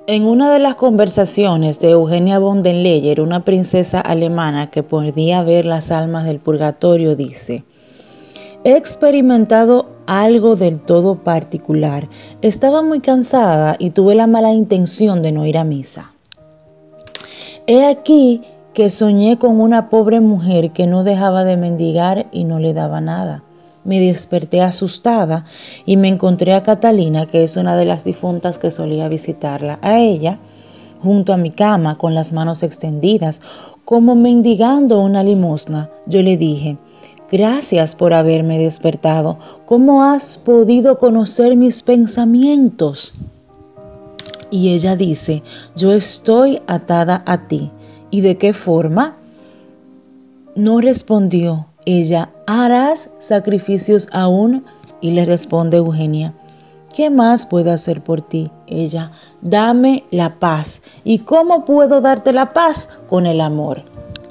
En una de las conversaciones de Eugenia von der Leyen, una princesa alemana que podía ver las almas del purgatorio, dice: he experimentado algo del todo particular. Estaba muy cansada y tuve la mala intención de no ir a misa. He aquí que soñé con una pobre mujer que no dejaba de mendigar y no le daba nada. Me desperté asustada y me encontré a Catalina, que es una de las difuntas que solía visitarla, a ella, junto a mi cama, con las manos extendidas, como mendigando una limosna. Yo le dije: gracias por haberme despertado. ¿Cómo has podido conocer mis pensamientos? Y ella dice: yo estoy atada a ti. ¿Y de qué forma? No respondió ella: ¿harás sacrificios aún? Y le responde Eugenia: ¿qué más puedo hacer por ti? Ella: dame la paz. ¿Y cómo puedo darte la paz? Con el amor.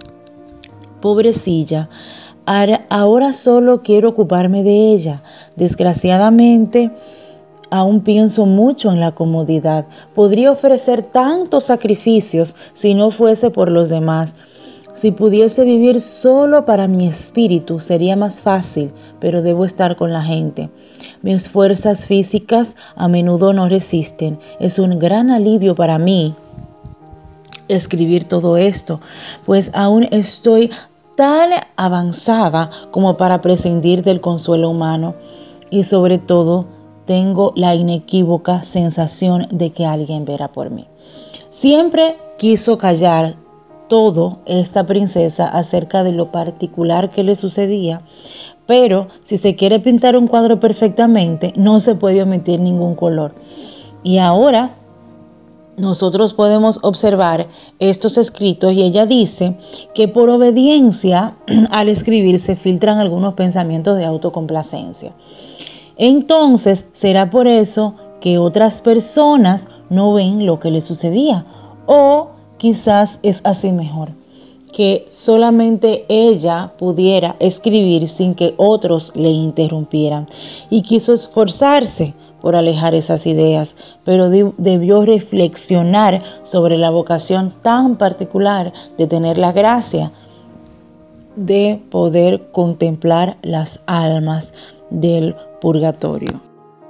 Pobrecilla, ahora solo quiero ocuparme de ella. Desgraciadamente, aún pienso mucho en la comodidad. Podría ofrecer tantos sacrificios si no fuese por los demás. Si pudiese vivir solo para mi espíritu sería más fácil, pero debo estar con la gente. Mis fuerzas físicas a menudo no resisten. Es un gran alivio para mí escribir todo esto, pues aún estoy tan avanzada como para prescindir del consuelo humano, y sobre todo tengo la inequívoca sensación de que alguien verá por mí. Siempre quiso callar todo esta princesa acerca de lo particular que le sucedía, pero si se quiere pintar un cuadro perfectamente, no se puede omitir ningún color. Y ahora nosotros podemos observar estos escritos y ella dice que por obediencia al escribir se filtran algunos pensamientos de autocomplacencia. Entonces será por eso que otras personas no ven lo que le sucedía, o quizás es así mejor, que solamente ella pudiera escribir sin que otros le interrumpieran, y quiso esforzarse por alejar esas ideas, pero debió reflexionar sobre la vocación tan particular de tener la gracia de poder contemplar las almas del purgatorio.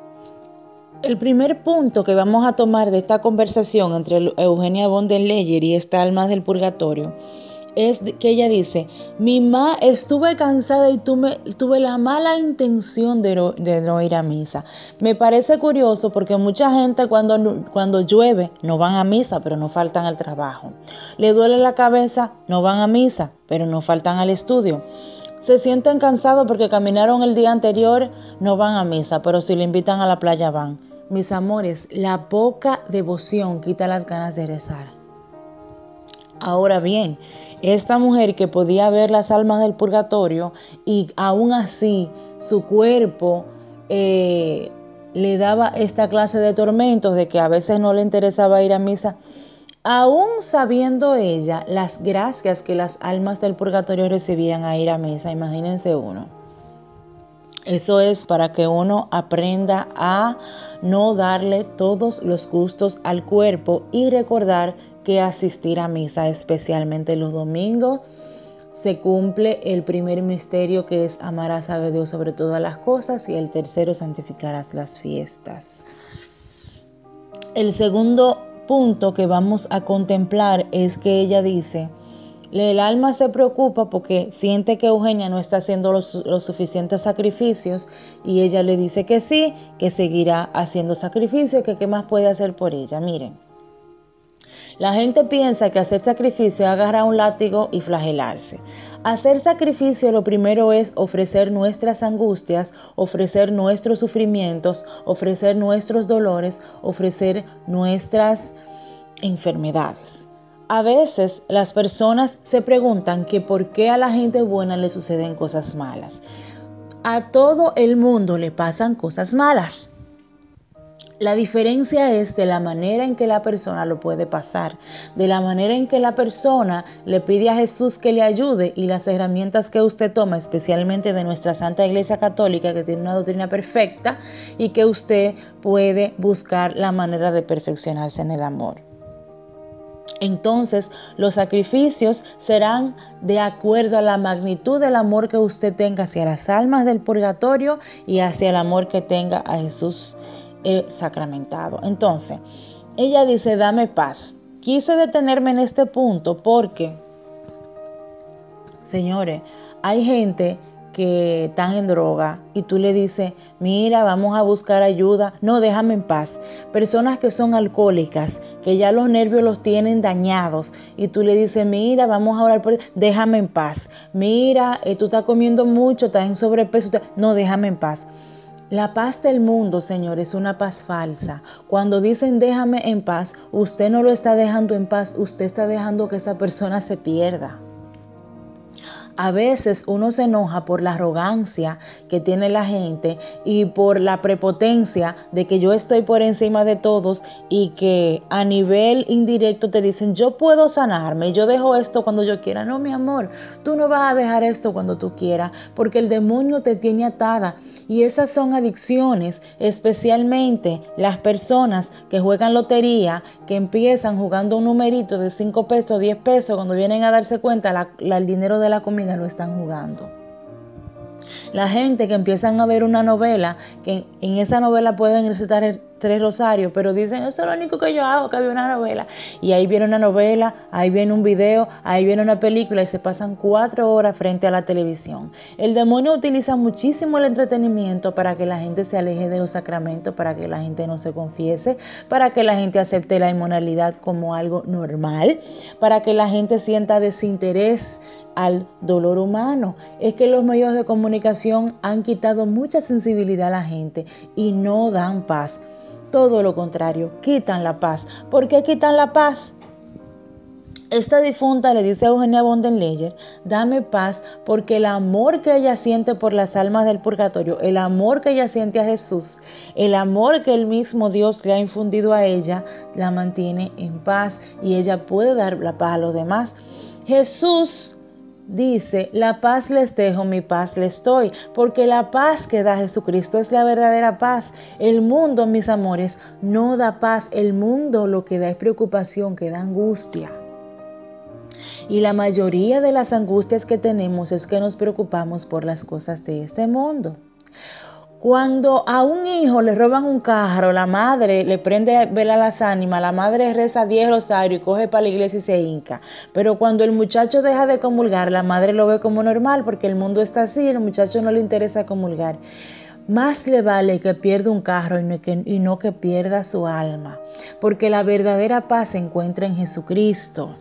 El primer punto que vamos a tomar de esta conversación entre Eugenia von der Leyen y esta alma del purgatorio es que ella dice: estuve cansada y tuve la mala intención de no ir a misa. Me parece curioso porque mucha gente cuando llueve no van a misa, pero no faltan al trabajo. Le duele la cabeza, no van a misa, pero no faltan al estudio. Se sienten cansados porque caminaron el día anterior, no van a misa, pero si le invitan a la playa van. Mis amores, la poca devoción quita las ganas de rezar. Ahora bien, esta mujer que podía ver las almas del purgatorio y aún así su cuerpo le daba esta clase de tormentos de que a veces no le interesaba ir a misa, aún sabiendo ella las gracias que las almas del purgatorio recibían a ir a misa, imagínense uno. Eso es para que uno aprenda a no darle todos los gustos al cuerpo y recordar que asistir a misa, especialmente los domingos, se cumple el primer misterio, que es amarás a Dios sobre todas las cosas, y el tercero, santificarás las fiestas. El segundo punto que vamos a contemplar es que ella dice: el alma se preocupa porque siente que Eugenia no está haciendo los suficientes sacrificios, y ella le dice que sí, que seguirá haciendo sacrificios, que qué más puede hacer por ella. Miren, la gente piensa que hacer sacrificio es agarrar un látigo y flagelarse. Hacer sacrificio, lo primero es ofrecer nuestras angustias, ofrecer nuestros sufrimientos, ofrecer nuestros dolores, ofrecer nuestras enfermedades. A veces las personas se preguntan que por qué a la gente buena le suceden cosas malas. A todo el mundo le pasan cosas malas. La diferencia es de la manera en que la persona lo puede pasar, de la manera en que la persona le pide a Jesús que le ayude y las herramientas que usted toma, especialmente de nuestra Santa Iglesia Católica, que tiene una doctrina perfecta, y que usted puede buscar la manera de perfeccionarse en el amor. Entonces, los sacrificios serán de acuerdo a la magnitud del amor que usted tenga hacia las almas del purgatorio y hacia el amor que tenga a Jesús sacramentado. Entonces, ella dice, dame paz. Quise detenerme en este punto porque, señores, hay gente que están en droga y tú le dices, mira, vamos a buscar ayuda. No, déjame en paz. Personas que son alcohólicas, que ya los nervios los tienen dañados y tú le dices, mira, vamos a orar por él. Déjame en paz. Mira, tú estás comiendo mucho, estás en sobrepeso. No, déjame en paz. La paz del mundo, Señor, es una paz falsa. Cuando dicen déjame en paz, usted no lo está dejando en paz, usted está dejando que esa persona se pierda. A veces uno se enoja por la arrogancia que tiene la gente y por la prepotencia de que yo estoy por encima de todos y que a nivel indirecto te dicen yo puedo sanarme, yo dejo esto cuando yo quiera. No, mi amor, tú no vas a dejar esto cuando tú quieras porque el demonio te tiene atada y esas son adicciones, especialmente las personas que juegan lotería, que empiezan jugando un numerito de 5 pesos, 10 pesos, cuando vienen a darse cuenta el dinero de la comida lo están jugando. La gente que empiezan a ver una novela, que en esa novela pueden recitar 3 rosarios, pero dicen, eso es lo único que yo hago, que había una novela. Y ahí viene una novela, ahí viene un video, ahí viene una película y se pasan 4 horas frente a la televisión. El demonio utiliza muchísimo el entretenimiento para que la gente se aleje de los sacramentos, para que la gente no se confiese, para que la gente acepte la inmoralidad como algo normal, para que la gente sienta desinterés al dolor humano. Es que los medios de comunicación han quitado mucha sensibilidad a la gente y no dan paz. Todo lo contrario, quitan la paz. ¿Por qué quitan la paz? Esta difunta le dice a Eugenia von der Leyen, dame paz porque el amor que ella siente por las almas del purgatorio, el amor que ella siente a Jesús, el amor que el mismo Dios le ha infundido a ella, la mantiene en paz y ella puede dar la paz a los demás. Jesús dice, la paz les dejo, mi paz les doy, porque la paz que da Jesucristo es la verdadera paz. El mundo, mis amores, no da paz. El mundo lo que da es preocupación, que da angustia. Y la mayoría de las angustias que tenemos es que nos preocupamos por las cosas de este mundo. Cuando a un hijo le roban un carro, la madre le prende vela a las ánimas, la madre reza 10 rosarios y coge para la iglesia y se hinca. Pero cuando el muchacho deja de comulgar, la madre lo ve como normal porque el mundo está así y al muchacho no le interesa comulgar. Más le vale que pierda un carro y no que pierda su alma, porque la verdadera paz se encuentra en Jesucristo.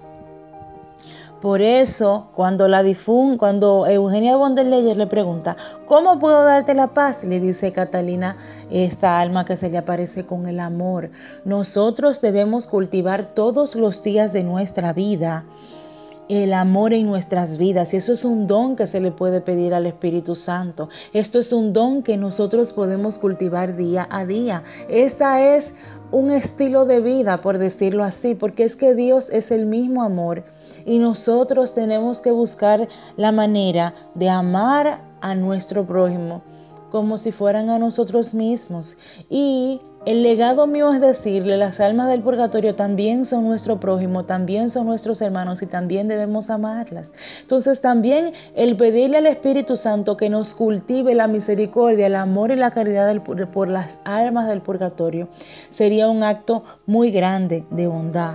Por eso, cuando Eugenia von der Leyen le pregunta, ¿cómo puedo darte la paz? Le dice Catalina, esta alma que se le aparece con el amor. Nosotros debemos cultivar todos los días de nuestra vida el amor en nuestras vidas. Y eso es un don que se le puede pedir al Espíritu Santo. Esto es un don que nosotros podemos cultivar día a día. Esta es un estilo de vida, por decirlo así, porque es que Dios es el mismo amor y nosotros tenemos que buscar la manera de amar a nuestro prójimo como si fueran a nosotros mismos. Y el legado mío es decirle, las almas del purgatorio también son nuestro prójimo, también son nuestros hermanos y también debemos amarlas. Entonces también el pedirle al Espíritu Santo que nos cultive la misericordia, el amor y la caridad por las almas del purgatorio sería un acto muy grande de bondad.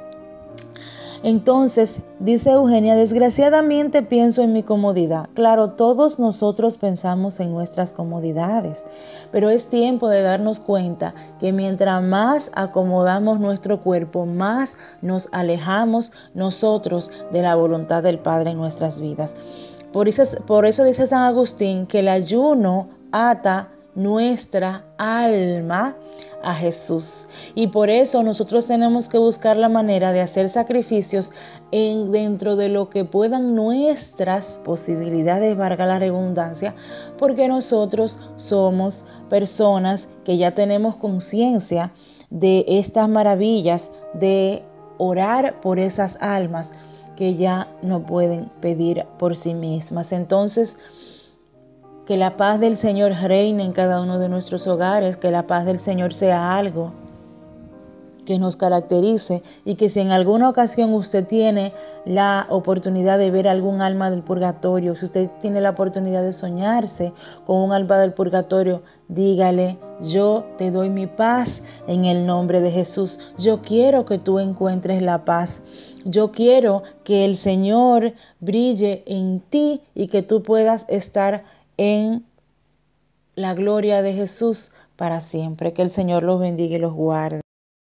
Entonces, dice Eugenia, desgraciadamente pienso en mi comodidad. Claro, todos nosotros pensamos en nuestras comodidades, pero es tiempo de darnos cuenta que mientras más acomodamos nuestro cuerpo, más nos alejamos nosotros de la voluntad del Padre en nuestras vidas. Por eso dice San Agustín que el ayuno ata nuestra alma a Jesús. Y por eso nosotros tenemos que buscar la manera de hacer sacrificios dentro de lo que puedan nuestras posibilidades, valga la redundancia, porque nosotros somos personas que ya tenemos conciencia de estas maravillas de orar por esas almas que ya no pueden pedir por sí mismas. Entonces, que la paz del Señor reine en cada uno de nuestros hogares, que la paz del Señor sea algo que nos caracterice, y que si en alguna ocasión usted tiene la oportunidad de ver algún alma del purgatorio, si usted tiene la oportunidad de soñarse con un alma del purgatorio, dígale: yo te doy mi paz en el nombre de Jesús. Yo quiero que tú encuentres la paz. Yo quiero que el Señor brille en ti y que tú puedas estar en la gloria de Jesús para siempre. Que el Señor los bendiga y los guarde.